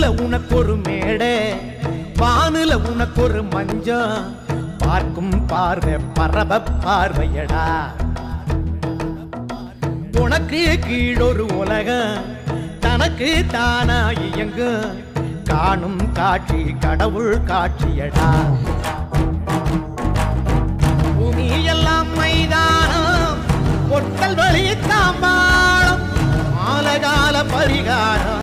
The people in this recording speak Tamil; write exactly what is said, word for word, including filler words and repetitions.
மண்ணுல உனக்கு ஒரு மேடை, வானுல உனக்கு ஒரு மஞ்சம், பார்க்கும் பார்வை பரவ பார்வையடா. உனக்கு கீழொரு உலகம், தனக்கு தானா இயங்கு, காணும் காட்சி கடவுள் காட்சியடா. பூமி எல்லாம் மைதானம், பொட்டல் வழி தாம்பாளம், மாலகால பரிகாரம்.